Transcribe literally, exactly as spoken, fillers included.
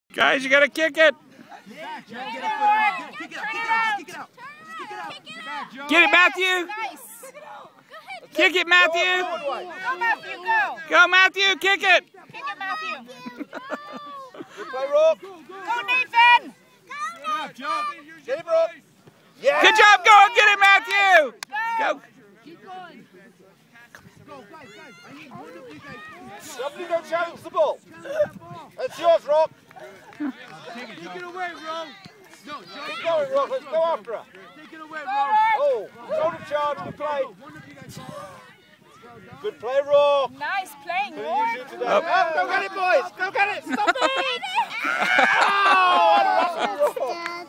Guys, you gotta kick it. Get it, Matthew. Kick it, Matthew. Go, Matthew, go. Go, Matthew. Kick it. Kick it, Matthew. Good play, Rob. Go, Nathan. Get it, Rob. Yeah. Good job. Go and get it, Matthew. Go. Somebody don't challenge the ball. That's yours, Rob. Take it away, Rob. No, Keep going, Rob. Let's go after her. take it away, Rob. Oh, shoulder charge. Good play. Good play, Rob. Nice playing, Good Rob. use today. Oh, go get it, boys. Go get it. Stop it. Oh, I lost it, Rob.